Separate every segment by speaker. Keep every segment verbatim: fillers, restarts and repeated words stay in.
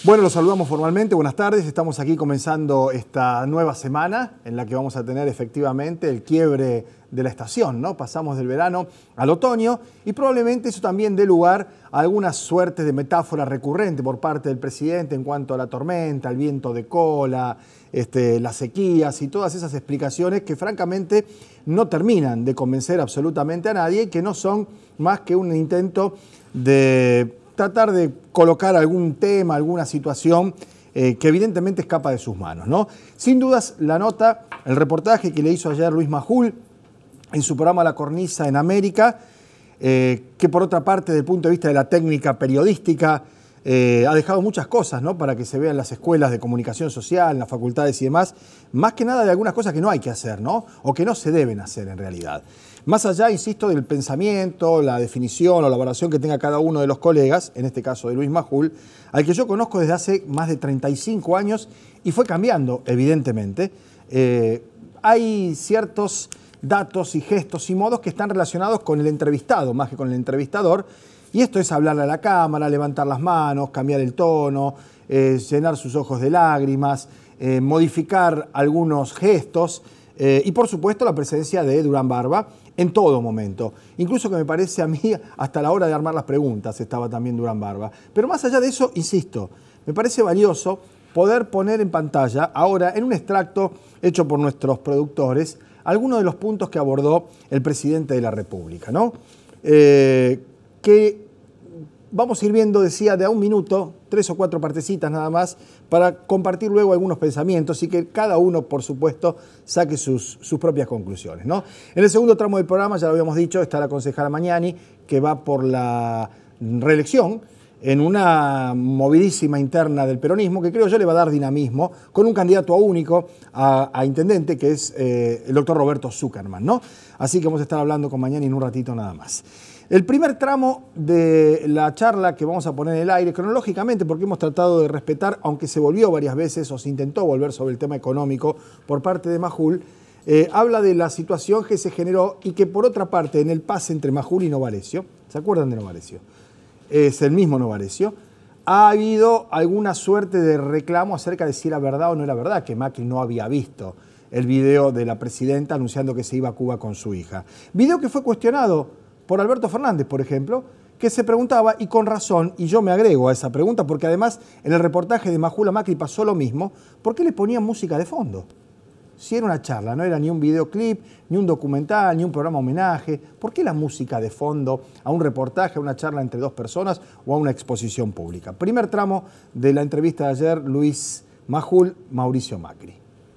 Speaker 1: Bueno, los saludamos formalmente, buenas tardes. Estamos aquí comenzando esta nueva semana en la que vamos a tener efectivamente el quiebre de la estación, ¿no? Pasamos del verano al otoño y probablemente eso también dé lugar a alguna suerte de metáfora recurrente por parte del presidente en cuanto a la tormenta, el viento de cola, este, las sequías y todas esas explicaciones que francamente no terminan de convencer absolutamente a nadie y que no son más que un intento de tratar de colocar algún tema, alguna situación eh, que evidentemente escapa de sus manos, ¿no? Sin dudas, la nota, el reportaje que le hizo ayer Luis Majul en su programa La Cornisa en América, eh, que por otra parte, desde el punto de vista de la técnica periodística, eh, ha dejado muchas cosas, ¿no? Para que se vean las escuelas de comunicación social, en las facultades y demás, más que nada de algunas cosas que no hay que hacer, ¿no? O que no se deben hacer en realidad. Más allá, insisto, del pensamiento, la definición o la valoración que tenga cada uno de los colegas, en este caso de Luis Majul, al que yo conozco desde hace más de treinta y cinco años y fue cambiando, evidentemente, eh, hay ciertos datos y gestos y modos que están relacionados con el entrevistado, más que con el entrevistador, y esto es hablarle a la cámara, levantar las manos, cambiar el tono, eh, llenar sus ojos de lágrimas, eh, modificar algunos gestos, eh, y por supuesto la presencia de Durán Barba en todo momento. Incluso que me parece a mí, hasta la hora de armar las preguntas estaba también Durán Barba. Pero más allá de eso, insisto, me parece valioso poder poner en pantalla, ahora en un extracto hecho por nuestros productores, algunos de los puntos que abordó el presidente de la República, ¿no? Eh, que vamos a ir viendo, decía, de a un minuto, tres o cuatro partecitas nada más, para compartir luego algunos pensamientos y que cada uno, por supuesto, saque sus, sus propias conclusiones, ¿no? En el segundo tramo del programa, ya lo habíamos dicho, está la concejala Magnani, que va por la reelección en una movidísima interna del peronismo, que creo yo le va a dar dinamismo, con un candidato único a, a intendente, que es eh, el doctor Roberto Zuckerman, ¿no? Así que vamos a estar hablando con Magnani en un ratito nada más. El primer tramo de la charla que vamos a poner en el aire, cronológicamente, porque hemos tratado de respetar, aunque se volvió varias veces o se intentó volver sobre el tema económico por parte de Majul, eh, habla de la situación que se generó y que por otra parte en el pase entre Majul y Novarecio, ¿se acuerdan de Novarecio? Es el mismo Novarecio, ha habido alguna suerte de reclamo acerca de si era verdad o no era verdad, que Macri no había visto el video de la presidenta anunciando que se iba a Cuba con su hija. Video que fue cuestionado por Alberto Fernández, por ejemplo, que se preguntaba, y con razón, y yo me agrego a esa pregunta, porque además en el reportaje de Majul a Macri pasó lo mismo, ¿por qué le ponían música de fondo? Si era una charla, no era ni un videoclip, ni un documental, ni un programa homenaje, ¿por qué la música de fondo a un reportaje, a una charla entre dos personas o a una exposición pública? Primer tramo de la entrevista de ayer, Luis Majul, Mauricio Macri.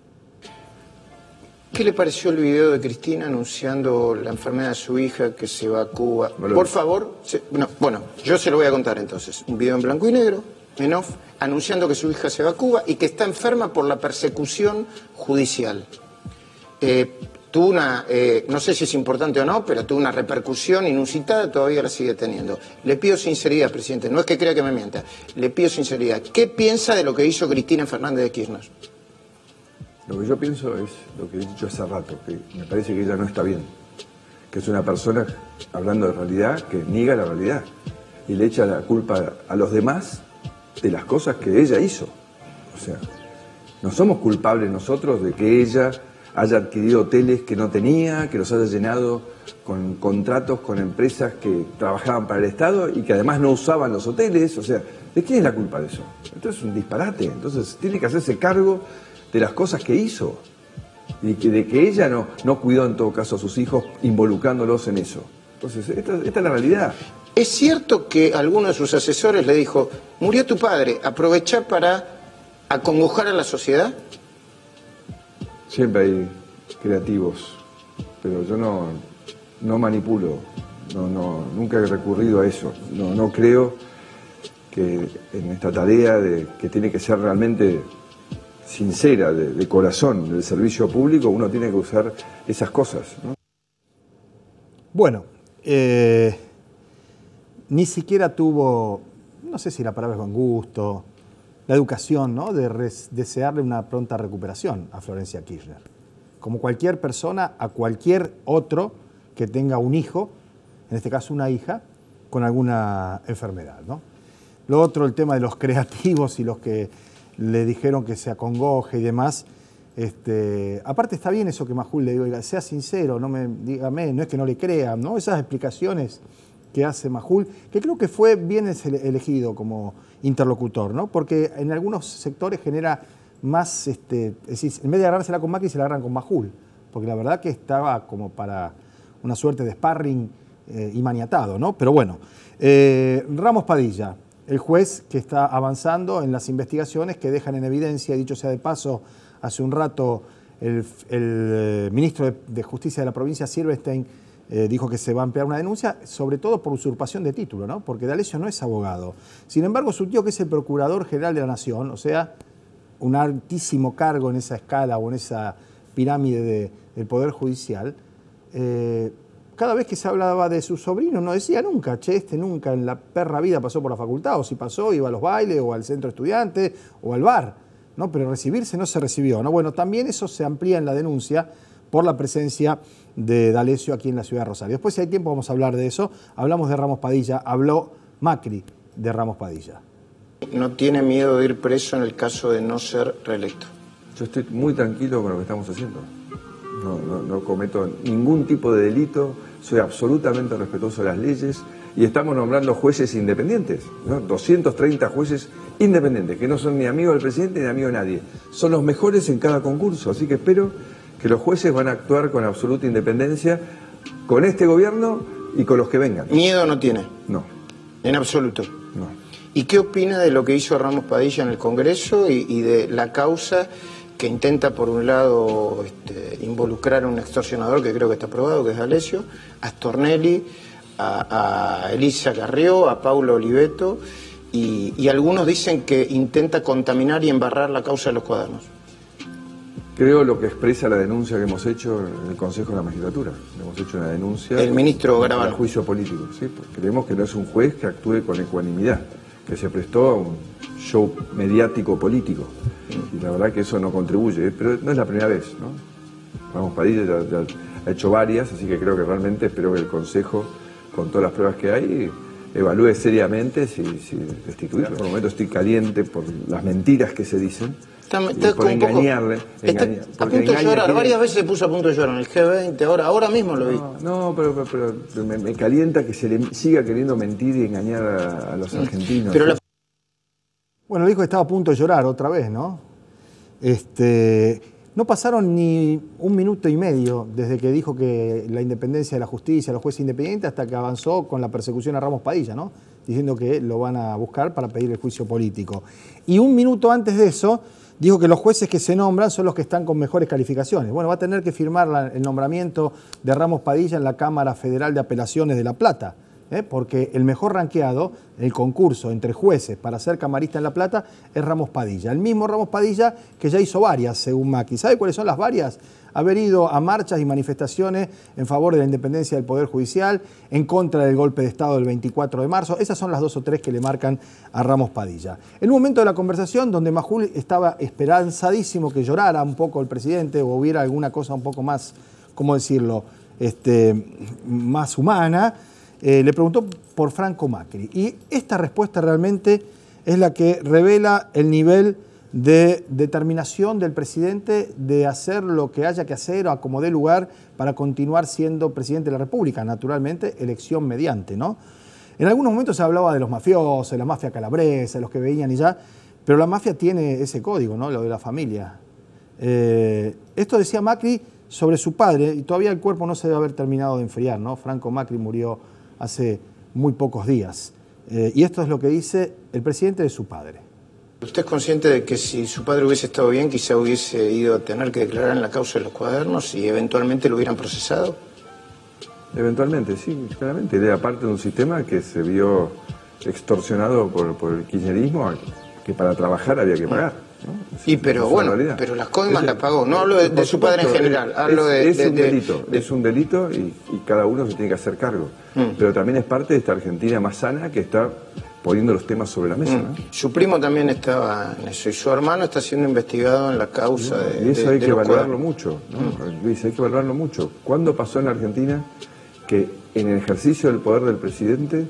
Speaker 2: ¿Qué le pareció el video de Cristina anunciando la enfermedad de su hija que se va a Cuba? Bueno, por favor, se, no, bueno, yo se lo voy a contar entonces. Un video en blanco y negro, en off, anunciando que su hija se va a Cuba y que está enferma por la persecución judicial. Eh, tuvo una, eh, no sé si es importante o no, pero tuvo una repercusión inusitada, todavía la sigue teniendo. Le pido sinceridad, presidente, no es que crea que me mienta, le pido sinceridad. ¿Qué piensa de lo que hizo Cristina Fernández de Kirchner?
Speaker 3: Lo que yo pienso es lo que he dicho hace rato, que me parece que ella no está bien, que es una persona, hablando de realidad, que niega la realidad y le echa la culpa a los demás de las cosas que ella hizo. O sea, no somos culpables nosotros de que ella haya adquirido hoteles que no tenía, que los haya llenado con contratos con empresas que trabajaban para el Estado y que además no usaban los hoteles. O sea, ¿de quién es la culpa de eso? Entonces es un disparate. Entonces tiene que hacerse cargo de las cosas que hizo y que, de que ella no, no cuidó en todo caso a sus hijos involucrándolos en eso. Entonces, esta, esta es la realidad.
Speaker 2: ¿Es cierto que alguno de sus asesores le dijo, murió tu padre, aprovechá para acongojar a la sociedad?
Speaker 3: Siempre hay creativos, pero yo no, no manipulo, no, no, nunca he recurrido a eso. No, no creo que en esta tarea de, que tiene que ser realmente sincera, de, de corazón, del servicio público, uno tiene que usar esas cosas, ¿no?
Speaker 1: Bueno, eh, ni siquiera tuvo, no sé si la palabra es buen gusto, la educación, ¿no?, de res, desearle una pronta recuperación a Florencia Kirchner. Como cualquier persona, a cualquier otro que tenga un hijo, en este caso una hija, con alguna enfermedad, ¿no? Lo otro, el tema de los creativos y los que le dijeron que se acongoje y demás. Este, aparte está bien eso que Majul le digo, oiga, sea sincero, no me dígame, no es que no le crean, ¿no? Esas explicaciones que hace Majul, que creo que fue bien elegido como interlocutor, ¿no? Porque en algunos sectores genera más, este, es decir, en vez de agarrársela con Macri, se la agarran con Majul, porque la verdad que estaba como para una suerte de sparring eh, y maniatado, ¿no? Pero bueno, eh, Ramos Padilla, el juez que está avanzando en las investigaciones que dejan en evidencia, dicho sea de paso, hace un rato el, el ministro de, de Justicia de la provincia, Silverstein, eh, dijo que se va a ampliar una denuncia, sobre todo por usurpación de título, ¿no? Porque D'Alessio no es abogado. Sin embargo, su tío, que es el Procurador General de la Nación, o sea, un altísimo cargo en esa escala o en esa pirámide de, del Poder Judicial, eh, cada vez que se hablaba de su sobrino no decía nunca, che, este nunca en la perra vida pasó por la facultad, o si pasó iba a los bailes o al centro estudiante o al bar. ¿No? Pero recibirse no se recibió, ¿no? Bueno, también eso se amplía en la denuncia por la presencia de D'Alessio aquí en la ciudad de Rosario. Después, si hay tiempo, vamos a hablar de eso. Hablamos de Ramos Padilla, habló Macri de Ramos Padilla.
Speaker 2: No tiene miedo de ir preso en el caso de no ser reelecto.
Speaker 3: Yo estoy muy tranquilo con lo que estamos haciendo. No, no, no cometo ningún tipo de delito, soy absolutamente respetuoso de las leyes y estamos nombrando jueces independientes, ¿no? doscientos treinta jueces independientes, que no son ni amigos del presidente ni amigos de nadie. Son los mejores en cada concurso, así que espero que los jueces van a actuar con absoluta independencia con este gobierno y con los que vengan.
Speaker 2: ¿Miedo no tiene?
Speaker 3: No.
Speaker 2: ¿En absoluto?
Speaker 3: No.
Speaker 2: ¿Y qué opina de lo que hizo Ramos Padilla en el Congreso y, y de la causa que intenta, por un lado, este, involucrar a un extorsionador que creo que está aprobado, que es D'Alessio, a Stornelli, a, a Elisa Carrió, a Paulo Oliveto, y, y algunos dicen que intenta contaminar y embarrar la causa de los cuadernos?
Speaker 3: Creo lo que expresa la denuncia que hemos hecho en el Consejo de la Magistratura. Hemos hecho una denuncia...
Speaker 2: El ministro Garabal.
Speaker 3: Juicio político, ¿sí? Porque creemos que no es un juez que actúe con ecuanimidad, que se prestó a un show mediático político. Y la verdad que eso no contribuye, pero no es la primera vez, ¿no? Ramos Padilla ya, ya ha hecho varias, así que creo que realmente espero que el Consejo, con todas las pruebas que hay, evalúe seriamente si, si destituirlo. Por el momento estoy caliente por las mentiras que se dicen.
Speaker 2: Está, está
Speaker 3: por engañarle.
Speaker 2: Está
Speaker 3: engañar,
Speaker 2: a punto de llorar,
Speaker 3: tiene...
Speaker 2: varias veces se puso a punto de llorar en el G veinte, ahora, ahora mismo lo vi.
Speaker 3: No, no pero, pero, pero me, me calienta que se le siga queriendo mentir y engañar a, a los argentinos.
Speaker 2: Pero la...
Speaker 1: Bueno, dijo que estaba a punto de llorar otra vez, ¿no? Este, no pasaron ni un minuto y medio desde que dijo que la independencia de la justicia, los jueces independientes, hasta que avanzó con la persecución a Ramos Padilla, ¿no? Diciendo que lo van a buscar para pedir el juicio político. Y un minuto antes de eso, dijo que los jueces que se nombran son los que están con mejores calificaciones. Bueno, va a tener que firmar la, el nombramiento de Ramos Padilla en la Cámara Federal de Apelaciones de La Plata, ¿eh? Porque el mejor ranqueado en el concurso entre jueces para ser camarista en La Plata es Ramos Padilla. El mismo Ramos Padilla que ya hizo varias, según Macri. ¿Sabe cuáles son las varias? Haber ido a marchas y manifestaciones en favor de la independencia del Poder Judicial, en contra del golpe de Estado del veinticuatro de marzo. Esas son las dos o tres que le marcan a Ramos Padilla. En un momento de la conversación donde Majul estaba esperanzadísimo que llorara un poco el presidente o hubiera alguna cosa un poco más, ¿cómo decirlo?, este, más humana, eh, le preguntó por Franco Macri. Y esta respuesta realmente es la que revela el nivel de determinación del presidente de hacer lo que haya que hacer o a como dé lugar para continuar siendo presidente de la República, naturalmente, elección mediante, ¿no? En algunos momentos se hablaba de los mafiosos, de la mafia calabresa, de los que veían y ya, pero la mafia tiene ese código, ¿no? Lo de la familia. Eh, esto decía Macri sobre su padre, y todavía el cuerpo no se debe haber terminado de enfriar, ¿no? Franco Macri murió hace muy pocos días. Eh, y esto es lo que dice el presidente de su padre.
Speaker 2: ¿Usted es consciente de que si su padre hubiese estado bien, quizá hubiese ido a tener que declarar en la causa de los cuadernos y eventualmente lo hubieran procesado?
Speaker 3: Eventualmente, sí, claramente. Era parte de un sistema que se vio extorsionado por, por el kirchnerismo, que para trabajar había que pagar, ¿no?
Speaker 2: Y pero bueno, pero las coimas las pagó. No hablo de, de su padre en general, hablo
Speaker 3: es,
Speaker 2: de...
Speaker 3: Es
Speaker 2: de,
Speaker 3: un
Speaker 2: de,
Speaker 3: delito,
Speaker 2: de,
Speaker 3: es un delito y, y cada uno se tiene que hacer cargo. Mm. Pero también es parte de esta Argentina más sana que está poniendo los temas sobre la mesa, mm. ¿no?
Speaker 2: Su primo también estaba en eso y su hermano está siendo investigado en la causa no, de...
Speaker 3: Y eso
Speaker 2: de,
Speaker 3: hay
Speaker 2: de
Speaker 3: que valorarlo
Speaker 2: cuadros.
Speaker 3: mucho, ¿no? Mm. Luis, hay que valorarlo mucho. ¿Cuándo pasó en la Argentina que en el ejercicio del poder del presidente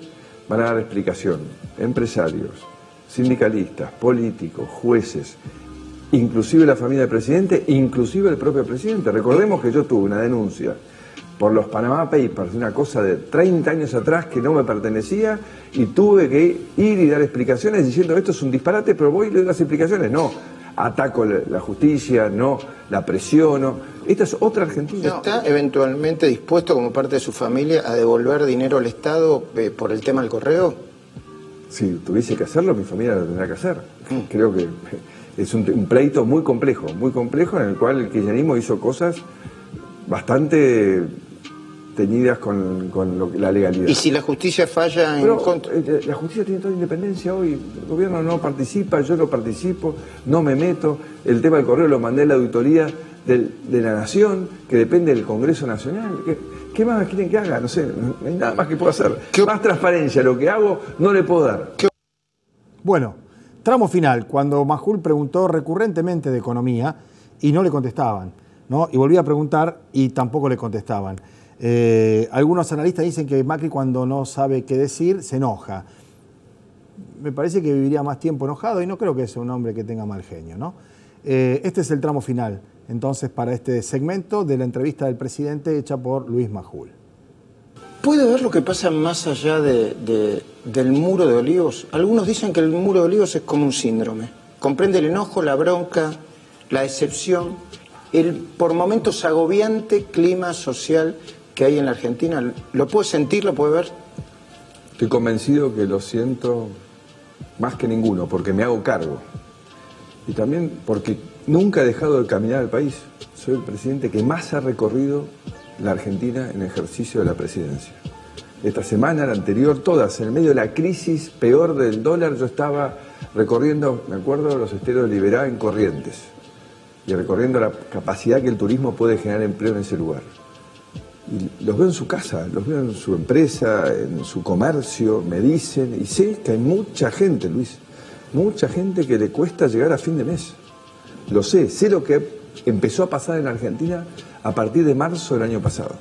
Speaker 3: van a dar explicación empresarios, sindicalistas, políticos, jueces, inclusive la familia del presidente, inclusive el propio presidente. Recordemos que yo tuve una denuncia por los Panama Papers, una cosa de treinta años atrás que no me pertenecía, y tuve que ir y dar explicaciones diciendo esto es un disparate, pero voy y le doy las explicaciones. No, ataco la justicia, no la presiono. Esta es otra Argentina.
Speaker 2: ¿Está eventualmente dispuesto como parte de su familia a devolver dinero al Estado eh, por el tema del correo?
Speaker 3: Si tuviese que hacerlo, mi familia lo tendrá que hacer. Mm. Creo que es un, un pleito muy complejo, muy complejo, en el cual el kirchnerismo hizo cosas bastante teñidas con, con lo, la legalidad.
Speaker 2: ¿Y si la justicia falla en
Speaker 3: Pero,
Speaker 2: contra?
Speaker 3: Eh, la justicia tiene toda independencia hoy. El gobierno no participa, yo no participo, no me meto. El tema del correo lo mandé a la auditoría del, de la Nación, que depende del Congreso Nacional. ¿Qué, qué más quieren que haga? No sé, no hay nada más que puedo hacer. Más transparencia, lo que hago no le puedo dar.
Speaker 1: Bueno, tramo final, cuando Majul preguntó recurrentemente de economía y no le contestaban, ¿no? Y volvía a preguntar y tampoco le contestaban. Eh, algunos analistas dicen que Macri, cuando no sabe qué decir, se enoja. Me parece que viviría más tiempo enojado y no creo que sea un hombre que tenga mal genio, ¿no? Eh, este es el tramo final, entonces, para este segmento de la entrevista del presidente hecha por Luis Majul.
Speaker 2: ¿Puede ver lo que pasa más allá de, de, del muro de Olivos? Algunos dicen que el muro de Olivos es como un síndrome. Comprende el enojo, la bronca, la decepción, el por momentos agobiante clima social que hay en la Argentina. ¿Lo puede sentir, lo puede ver?
Speaker 3: Estoy convencido que lo siento más que ninguno, porque me hago cargo. Y también porque nunca he dejado de caminar al país. Soy el presidente que más ha recorrido la Argentina en ejercicio de la presidencia. Esta semana, la anterior, todas, en el medio de la crisis peor del dólar, yo estaba recorriendo, me acuerdo, los esteros de Liberá en Corrientes, y recorriendo la capacidad que el turismo puede generar empleo en ese lugar. Y los veo en su casa, los veo en su empresa, en su comercio, me dicen, y sé que hay mucha gente, Luis, mucha gente que le cuesta llegar a fin de mes. Lo sé, sé lo que empezó a pasar en Argentina a partir de marzo del año pasado.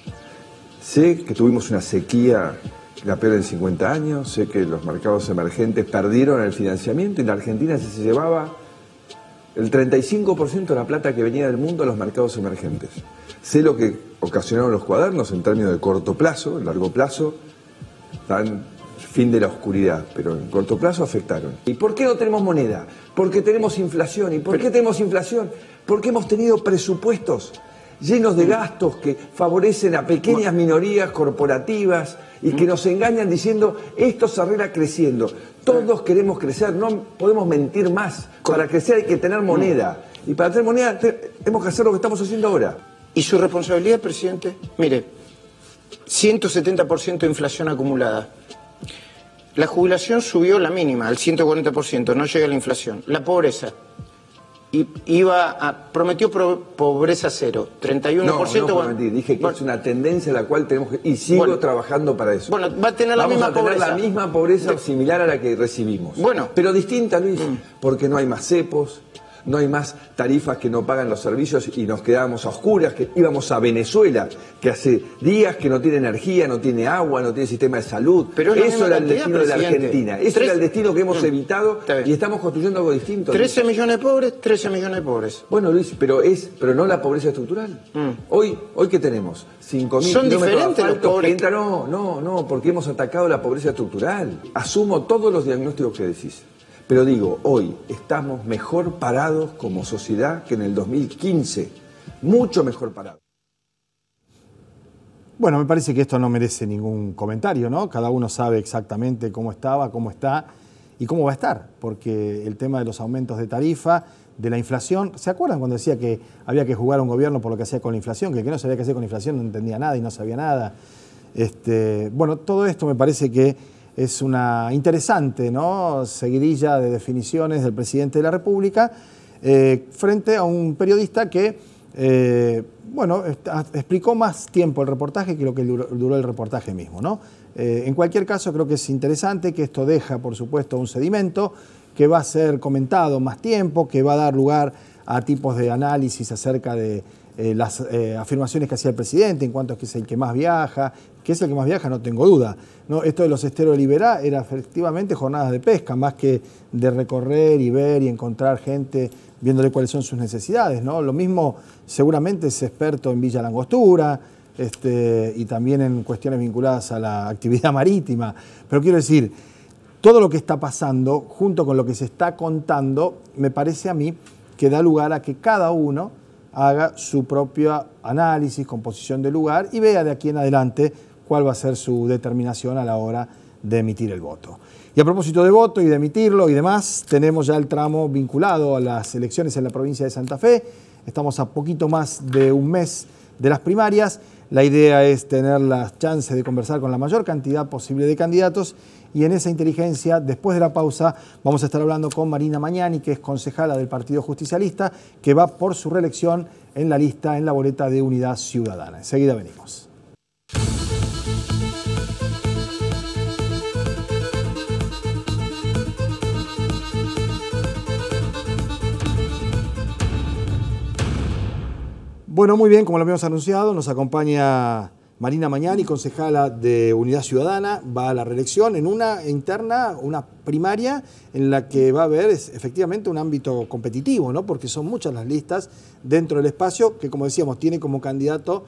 Speaker 3: Sé que tuvimos una sequía, la peor en cincuenta años, sé que los mercados emergentes perdieron el financiamiento y en la Argentina se llevaba el treinta y cinco por ciento de la plata que venía del mundo a los mercados emergentes. Sé lo que ocasionaron los cuadernos en términos de corto plazo, en largo plazo, dan fin de la oscuridad, pero en corto plazo afectaron. ¿Y por qué no tenemos moneda? Porque tenemos inflación. ¿Y por qué tenemos inflación? Porque hemos tenido presupuestos llenos de gastos que favorecen a pequeñas minorías corporativas y que nos engañan diciendo esto se arregla creciendo. Todos queremos crecer, no podemos mentir más. Para crecer hay que tener moneda. Y para tener moneda tenemos que hacer lo que estamos haciendo ahora.
Speaker 2: ¿Y su responsabilidad, presidente? Mire, ciento setenta por ciento de inflación acumulada. La jubilación subió la mínima, al ciento cuarenta por ciento, no llega a la inflación. La pobreza. Y iba a, prometió pro, pobreza cero, treinta y uno por ciento.
Speaker 3: No, no prometí, dije que bueno, es una tendencia a la cual tenemos que... Y sigo bueno, trabajando para eso.
Speaker 2: Bueno, va a tener la
Speaker 3: Vamos
Speaker 2: misma
Speaker 3: a tener
Speaker 2: pobreza.
Speaker 3: la misma pobreza de... similar a la que recibimos.
Speaker 2: Bueno.
Speaker 3: Pero distinta, Luis,
Speaker 2: mm.
Speaker 3: porque no hay más cepos, no hay más tarifas que no pagan los servicios y nos quedábamos a oscuras, que íbamos a Venezuela, que hace días que no tiene energía, no tiene agua, no tiene sistema de salud.
Speaker 2: Pero
Speaker 3: eso era el destino de la Argentina. Eso
Speaker 2: Tres...
Speaker 3: era el destino que hemos
Speaker 2: mm.
Speaker 3: evitado y estamos construyendo algo distinto.
Speaker 2: trece millones de pobres, trece millones de pobres.
Speaker 3: Bueno, Luis, pero es, pero no la pobreza estructural. Mm. Hoy, hoy ¿qué tenemos? cinco mil
Speaker 2: Son diferentes los pobres.
Speaker 3: Entra, no, no, no, porque hemos atacado la pobreza estructural. Asumo todos los diagnósticos que decís. Pero digo, hoy estamos mejor parados como sociedad que en el dos mil quince. Mucho mejor parados.
Speaker 1: Bueno, me parece que esto no merece ningún comentario, ¿no? Cada uno sabe exactamente cómo estaba, cómo está y cómo va a estar. Porque el tema de los aumentos de tarifa, de la inflación... ¿Se acuerdan cuando decía que había que jugar a un gobierno por lo que hacía con la inflación? Que el que no sabía qué hacer con la inflación no entendía nada y no sabía nada. Este, bueno, todo esto me parece que... es una interesante, ¿no?, seguidilla de definiciones del presidente de la República eh, frente a un periodista que, eh, bueno, explicó más tiempo el reportaje que lo que duró, duró el reportaje mismo, ¿no? Eh, en cualquier caso, creo que es interesante que esto deja, por supuesto, un sedimento que va a ser comentado más tiempo, que va a dar lugar a tipos de análisis acerca de eh, las eh, afirmaciones que hacía el presidente en cuanto a que es el que más viaja, que es el que más viaja, no tengo duda. ¿No? Esto de los esteros de Liberá era efectivamente jornadas de pesca, más que de recorrer y ver y encontrar gente viéndole cuáles son sus necesidades, ¿no? Lo mismo seguramente es experto en Villa Langostura este, y también en cuestiones vinculadas a la actividad marítima. Pero quiero decir, todo lo que está pasando, junto con lo que se está contando, me parece a mí que da lugar a que cada uno haga su propio análisis, composición del lugar y vea de aquí en adelante cuál va a ser su determinación a la hora de emitir el voto. Y a propósito de voto y de emitirlo y demás, tenemos ya el tramo vinculado a las elecciones en la provincia de Santa Fe. Estamos a poquito más de un mes de las primarias. La idea es tener las chances de conversar con la mayor cantidad posible de candidatos y en esa inteligencia, después de la pausa, vamos a estar hablando con Marina Mañani, que es concejala del Partido Justicialista, que va por su reelección en la lista, en la boleta de Unidad Ciudadana. Enseguida venimos. Bueno, muy bien, como lo habíamos anunciado, nos acompaña Marina Mañani, concejala de Unidad Ciudadana, va a la reelección en una interna, una primaria en la que va a haber efectivamente un ámbito competitivo, ¿no? Porque son muchas las listas dentro del espacio que, como decíamos, tiene como candidato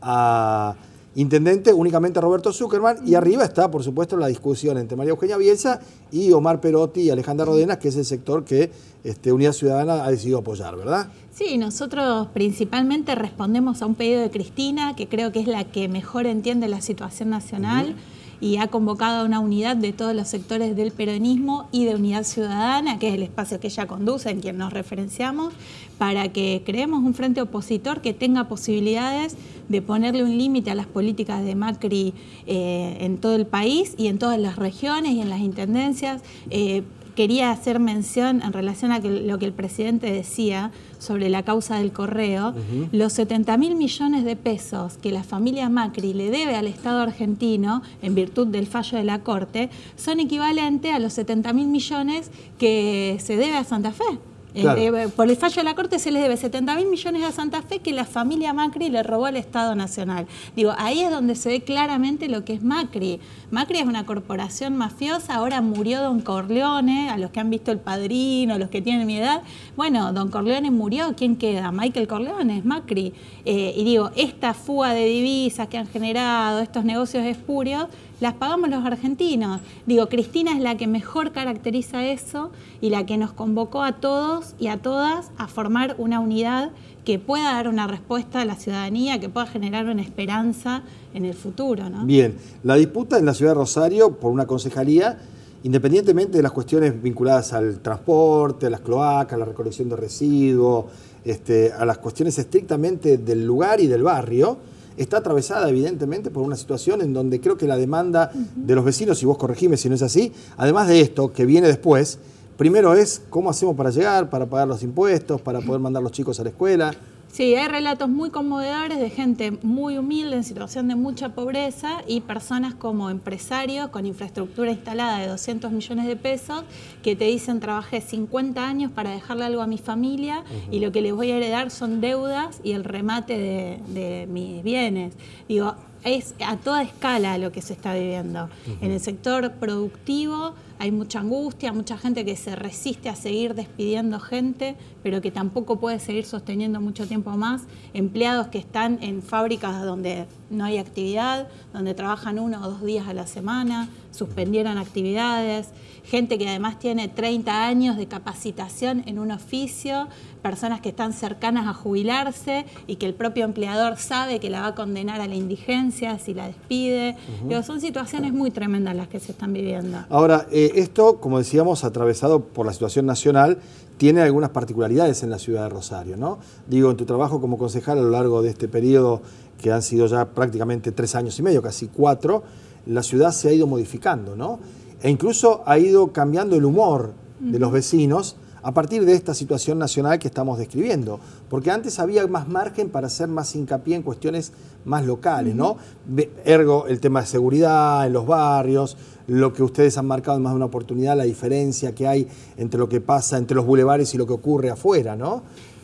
Speaker 1: a intendente únicamente Roberto Zuckerman y arriba está, por supuesto, la discusión entre María Eugenia Bielsa y Omar Perotti y Alejandra Rodenas, que es el sector que este, Unidad Ciudadana ha decidido apoyar, ¿verdad?
Speaker 4: Sí, nosotros principalmente respondemos a un pedido de Cristina, que creo que es la que mejor entiende la situación nacional. Uh-huh. Y ha convocado a una unidad de todos los sectores del peronismo y de Unidad Ciudadana, que es el espacio que ella conduce, en quien nos referenciamos, para que creemos un frente opositor que tenga posibilidades de ponerle un límite a las políticas de Macri eh, en todo el país y en todas las regiones y en las intendencias. Eh, Quería hacer mención en relación a que lo que el presidente decía sobre la causa del correo. Uh-huh. Los setenta mil millones de pesos que la familia Macri le debe al Estado argentino en virtud del fallo de la Corte son equivalentes a los setenta mil millones que se debe a Santa Fe. Claro. Eh, por el fallo de la Corte se les debe setenta mil millones a Santa Fe que la familia Macri le robó al Estado Nacional. Digo, ahí es donde se ve claramente lo que es Macri. Macri es una corporación mafiosa, ahora murió Don Corleone, a los que han visto El Padrino, a los que tienen mi edad. Bueno, Don Corleone murió, ¿quién queda? Michael Corleone, es Macri. Eh, y digo, esta fuga de divisas que han generado, estos negocios espurios, las pagamos los argentinos. Digo, Cristina es la que mejor caracteriza eso y la que nos convocó a todos y a todas a formar una unidad que pueda dar una respuesta a la ciudadanía, que pueda generar una esperanza en el futuro, ¿no? Bien, la disputa en la ciudad de Rosario por una concejalía, independientemente de las cuestiones vinculadas al transporte, a las cloacas, a la recolección de residuos, este, a las cuestiones estrictamente del lugar y del barrio, está atravesada evidentemente por una situación en donde creo que la demanda uh-huh. de los vecinos, y vos corregime si no es así, además de esto que viene después, primero es cómo hacemos para llegar, para pagar los impuestos, para poder mandar a los chicos a la escuela. Sí, hay relatos muy conmovedores de gente muy humilde, en situación de mucha pobreza, y personas como empresarios con infraestructura instalada de doscientos millones de pesos que te dicen: trabajé cincuenta años para dejarle algo a mi familia uh-huh. y lo que les voy a heredar son deudas y el remate de, de mis bienes. Digo, es a toda escala lo que se está viviendo. Uh-huh. En el sector productivo hay mucha angustia, mucha gente que se resiste a seguir despidiendo gente, pero que tampoco puede seguir sosteniendo mucho tiempo más. Empleados que están en fábricas donde no hay actividad, donde trabajan uno o dos días a la semana, suspendieron actividades. Gente que además tiene treinta años de capacitación en un oficio, personas que están cercanas a jubilarse y que el propio empleador sabe que la va a condenar a la indigencia si la despide. Uh-huh. Pero son situaciones muy tremendas las que se están viviendo. Ahora, eh, esto, como decíamos, atravesado por la situación nacional, tiene algunas particularidades en la ciudad de Rosario, ¿no? Digo, en tu trabajo como concejal a lo largo de este periodo, que han sido ya prácticamente tres años y medio, casi cuatro, la ciudad se ha ido modificando, ¿no? E incluso ha ido cambiando el humor de los vecinos a partir de esta situación nacional que estamos describiendo. Porque antes había más margen para hacer más hincapié en cuestiones más locales, ¿no? Ergo, el tema de seguridad en los barrios, lo que ustedes han marcado en más de una oportunidad, la diferencia que hay entre lo que pasa entre los bulevares y lo que ocurre afuera, ¿no?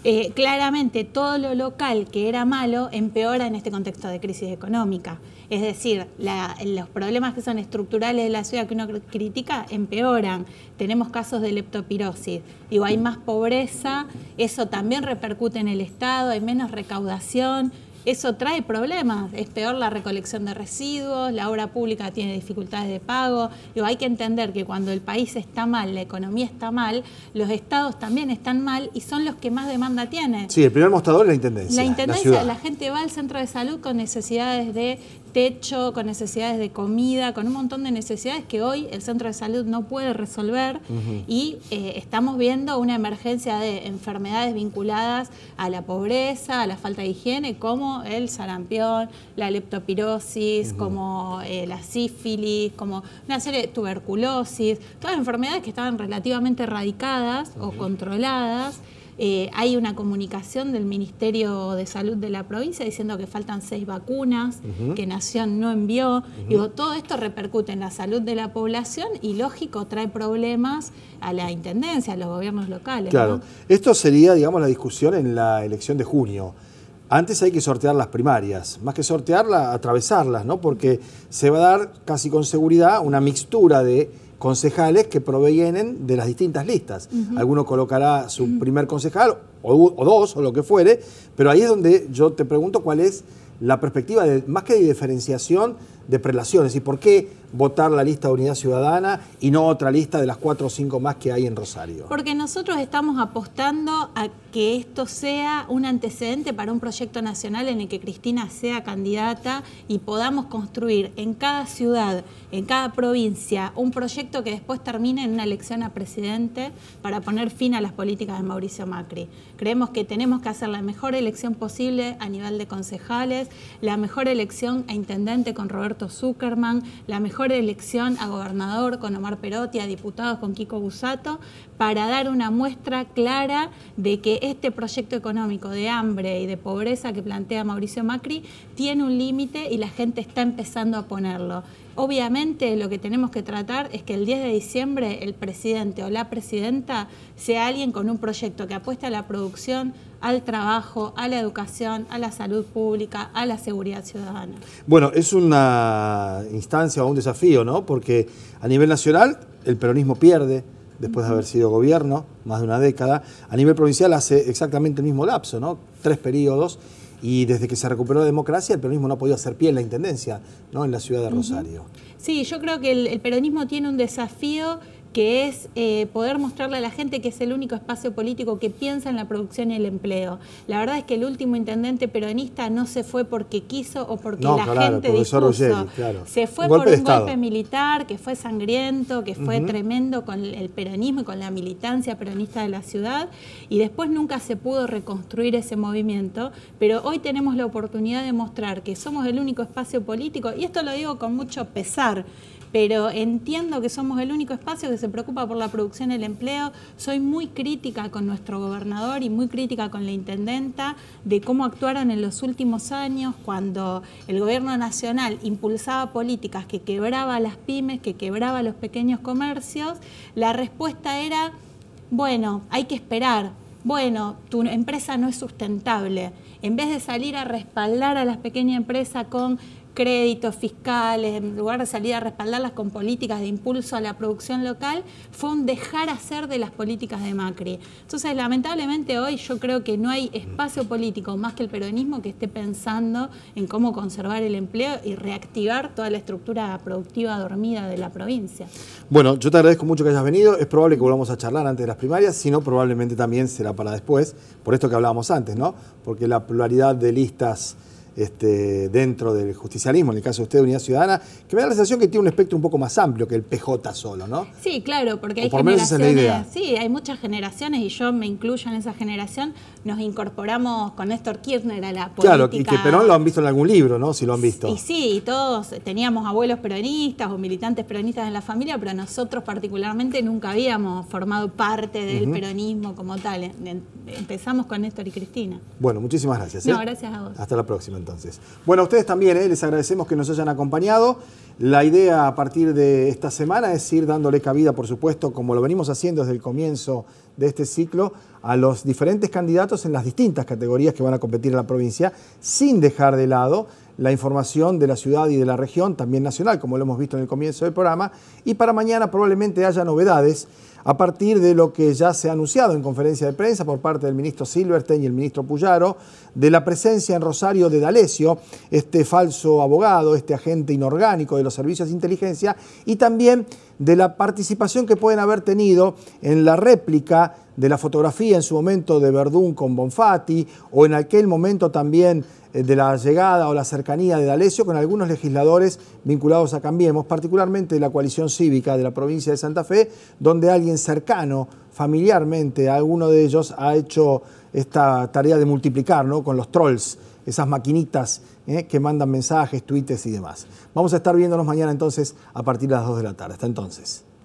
Speaker 4: Eh, claramente todo lo local que era malo empeora en este contexto de crisis económica. Es decir, la, los problemas que son estructurales de la ciudad que uno critica empeoran. Tenemos casos de leptospirosis. Digo, hay más pobreza, eso también repercute en el Estado, hay menos recaudación. Eso trae problemas, es peor la recolección de residuos, la obra pública tiene dificultades de pago. Digo, hay que entender que cuando el país está mal, la economía está mal, los estados también están mal y son los que más demanda tienen.
Speaker 1: Sí, el primer mostrador es la Intendencia.
Speaker 4: La Intendencia,
Speaker 1: la,
Speaker 4: la gente va al centro de salud con necesidades de techo, con necesidades de comida, con un montón de necesidades que hoy el centro de salud no puede resolver. Uh-huh. Y eh, estamos viendo una emergencia de enfermedades vinculadas a la pobreza, a la falta de higiene, como el sarampión, la leptospirosis, uh-huh. como eh, la sífilis, como una serie de tuberculosis, todas enfermedades que estaban relativamente erradicadas uh-huh. o controladas. Eh, hay una comunicación del Ministerio de Salud de la provincia diciendo que faltan seis vacunas, uh-huh. que Nación no envió. Uh-huh. Digo, todo esto repercute en la salud de la población y, lógico, trae problemas a la Intendencia, a los gobiernos locales.
Speaker 1: Claro.
Speaker 4: ¿No?
Speaker 1: Esto sería, digamos, la discusión en la elección de junio. Antes hay que sortear las primarias, más que sortearlas, atravesarlas, ¿no? Porque se va a dar casi con seguridad una mixtura de concejales que provienen de las distintas listas. Uh-huh. Alguno colocará su uh-huh. primer concejal, o, o dos, o lo que fuere, pero ahí es donde yo te pregunto cuál es la perspectiva, de, más que de diferenciación, de prelaciones. ¿Y por qué votar la lista de Unidad Ciudadana y no otra lista de las cuatro o cinco más que hay en Rosario?
Speaker 4: Porque nosotros estamos apostando a que esto sea un antecedente para un proyecto nacional en el que Cristina sea candidata y podamos construir en cada ciudad, en cada provincia, un proyecto que después termine en una elección a presidente para poner fin a las políticas de Mauricio Macri. Creemos que tenemos que hacer la mejor elección posible a nivel de concejales, la mejor elección a intendente con Roberto Zuckerman, la mejor elección a gobernador con Omar Perotti, a diputados con Kiko Bussato, para dar una muestra clara de que este proyecto económico de hambre y de pobreza que plantea Mauricio Macri tiene un límite y la gente está empezando a ponerlo. Obviamente lo que tenemos que tratar es que el diez de diciembre el presidente o la presidenta sea alguien con un proyecto que apueste a la producción, al trabajo, a la educación, a la salud pública, a la seguridad ciudadana.
Speaker 1: Bueno, es una instancia o un desafío, ¿no? Porque a nivel nacional el peronismo pierde después uh-huh. de haber sido gobierno, más de una década. A nivel provincial hace exactamente el mismo lapso, ¿no? Tres periodos. Y desde que se recuperó la democracia, el peronismo no ha podido hacer pie en la intendencia, ¿no? En la ciudad de Rosario.
Speaker 4: Uh-huh. Sí, yo creo que el, el peronismo tiene un desafío que es eh, poder mostrarle a la gente que es el único espacio político que piensa en la producción y el empleo. La verdad es que el último intendente peronista no se fue porque quiso o porque no, la claro, gente dispuso.
Speaker 1: Ruggeri, claro.
Speaker 4: Se fue un por un golpe militar que fue sangriento, que fue uh-huh. tremendo con el peronismo y con la militancia peronista de la ciudad, y después nunca se pudo reconstruir ese movimiento, pero hoy tenemos la oportunidad de mostrar que somos el único espacio político, y esto lo digo con mucho pesar, pero entiendo que somos el único espacio que se preocupa por la producción y el empleo. Soy muy crítica con nuestro gobernador y muy crítica con la intendenta de cómo actuaron en los últimos años cuando el gobierno nacional impulsaba políticas que quebraba a las pymes, que quebraba a los pequeños comercios. La respuesta era, bueno, hay que esperar. Bueno, tu empresa no es sustentable. En vez de salir a respaldar a las pequeñas empresas con créditos fiscales, en lugar de salir a respaldarlas con políticas de impulso a la producción local, fue un dejar hacer de las políticas de Macri. Entonces, lamentablemente hoy yo creo que no hay espacio político más que el peronismo que esté pensando en cómo conservar el empleo y reactivar toda la estructura productiva dormida de la provincia.
Speaker 1: Bueno, yo te agradezco mucho que hayas venido. Es probable que volvamos a charlar antes de las primarias, si no, probablemente también será para después, por esto que hablábamos antes, ¿no? Porque la pluralidad de listas Este, dentro del justicialismo, en el caso de usted, de Unidad Ciudadana, que me da la sensación que tiene un espectro un poco más amplio que el P J solo, ¿no?
Speaker 4: Sí, claro, porque hay
Speaker 1: por generaciones,
Speaker 4: esa es la idea. Sí, hay muchas generaciones y yo me incluyo en esa generación. Nos incorporamos con Néstor Kirchner a la política.
Speaker 1: Claro, y que Perón lo han visto en algún libro, ¿no? Si lo han visto.
Speaker 4: Y sí, y todos teníamos abuelos peronistas o militantes peronistas en la familia, pero nosotros particularmente nunca habíamos formado parte del uh-huh. peronismo como tal. Empezamos con Néstor y Cristina.
Speaker 1: Bueno, muchísimas gracias. ¿eh?
Speaker 4: No, gracias a vos.
Speaker 1: Hasta la próxima entonces. Bueno, a ustedes también, ¿eh? Les agradecemos que nos hayan acompañado. La idea a partir de esta semana es ir dándole cabida, por supuesto, como lo venimos haciendo desde el comienzo de este ciclo, a los diferentes candidatos en las distintas categorías que van a competir en la provincia, sin dejar de lado la información de la ciudad y de la región, también nacional, como lo hemos visto en el comienzo del programa. Y para mañana probablemente haya novedades a partir de lo que ya se ha anunciado en conferencia de prensa por parte del ministro Silverstein y el ministro Puyaro, de la presencia en Rosario de D'Alessio, este falso abogado, este agente inorgánico de los servicios de inteligencia, y también de la participación que pueden haber tenido en la réplica de la fotografía en su momento de Verdún con Bonfatti, o en aquel momento también de la llegada o la cercanía de D'Alessio con algunos legisladores vinculados a Cambiemos, particularmente de la coalición cívica de la provincia de Santa Fe, donde alguien cercano familiarmente a alguno de ellos ha hecho esta tarea de multiplicar, ¿no?, con los trolls, esas maquinitas ¿eh? que mandan mensajes, tweets y demás. Vamos a estar viéndonos mañana entonces a partir de las dos de la tarde. Hasta entonces.